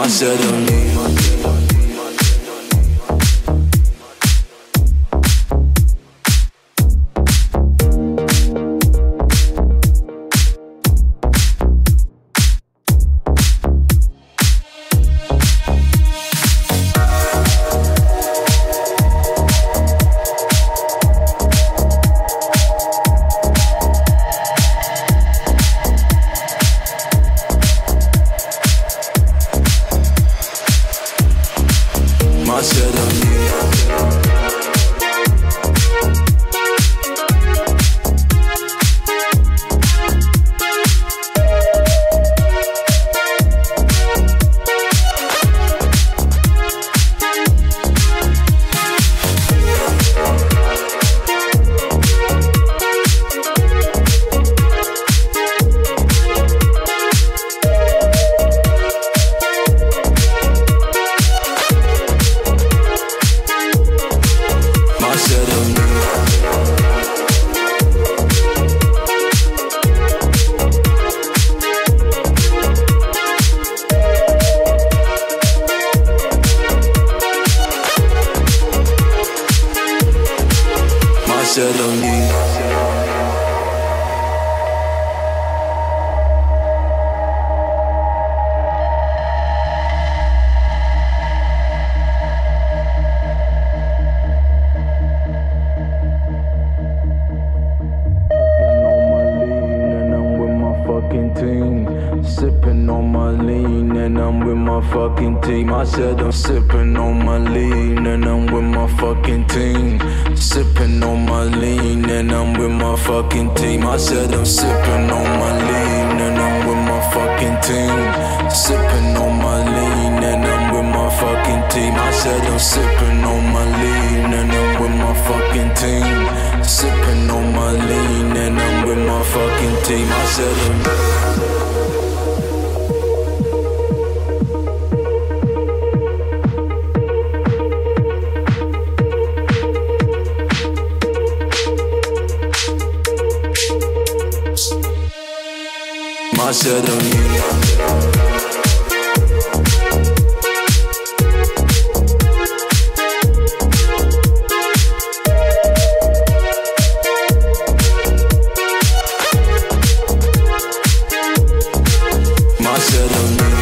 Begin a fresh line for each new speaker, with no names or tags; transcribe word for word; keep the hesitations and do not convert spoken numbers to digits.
Macedoni. Sipping on my lean and I'm with my fucking team. I said I'm sipping on my lean and I'm with my fucking team. Sipping on my lean and I'm with my fucking team. I said I'm sipping on my lean and I'm with my fucking team. Sipping on my lean and I'm with my fucking team. I said I'm sipping on my lean and I'm with my fucking team. Sipping on my lean and I'm with my fucking team. I said I'm Macedoni. Macedoni.